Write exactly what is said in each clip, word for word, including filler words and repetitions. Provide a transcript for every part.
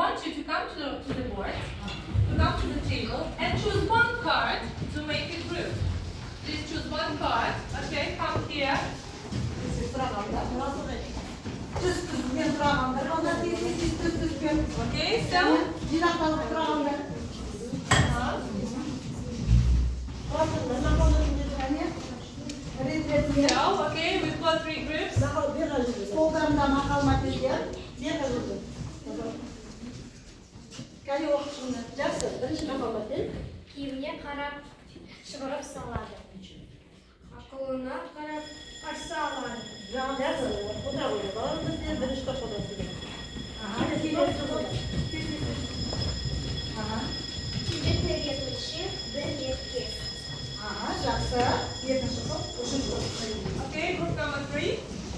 want you to come to the, to the board, to come to the table, and choose one card to make a group. Please choose one card. Okay, come here. Okay, so. So, okay, we've got three groups. Киіміне қарап шығарып салады. Ақылына қарап қарсы алады. Кибеттерге көші бір етке. Okay, group number three.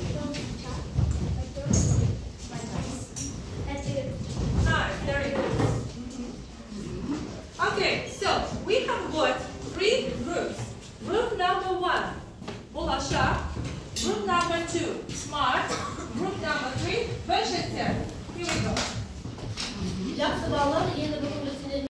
Nice, very good. Okay, so we have got three groups. Group number one, Bulasha. Group number two, Smart. Group number three, Beshete. Here we go.